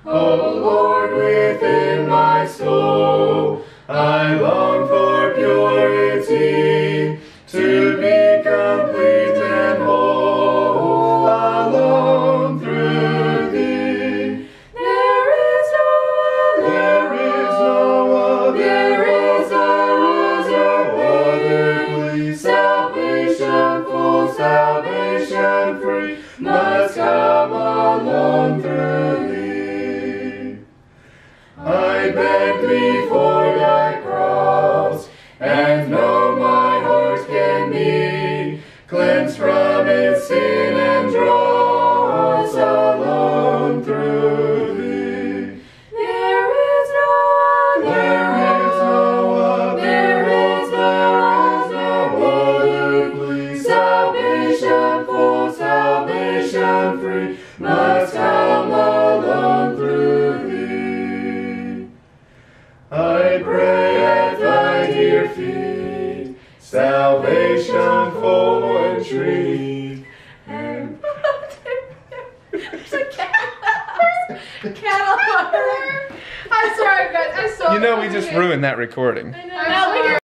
O Lord, within my soul, I long for purity, to be complete and whole, alone through Thee. There is no other, salvation full, salvation free, must come alone through Thee. I bend before Thy cross, and know my heart can be cleansed from its sin and dross, alone through Thee. There is no other, salvation full, salvation free, must come alone through Thee. I pray at Thy dear feet, salvation full entreat. And There's a cat on my. I'm sorry, guys. I'm so. You know we just ruined that recording. I know.